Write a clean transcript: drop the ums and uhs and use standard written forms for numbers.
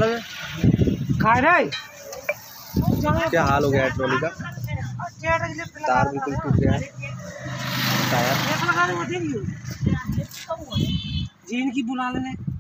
लगे खा रहे क्या हाल हो गया है ट्रॉली का। तार बिल्कुल टूट गया है। टायर जीन की बुला लेने